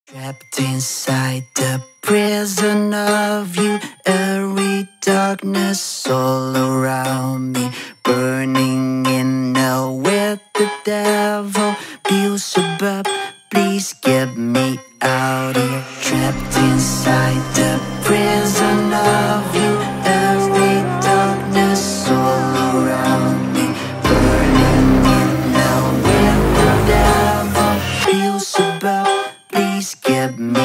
Trapped inside the prison of you, every darkness all around me, burning in hell with the devil. Beelzebub, please get me out here. Trapped inside the prison of you, every darkness all around me, burning in hell with the devil. Beelzebub, please get me